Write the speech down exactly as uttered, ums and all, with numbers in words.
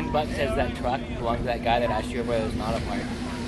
but says that truck belonged to that guy that asked you whether it was not a park.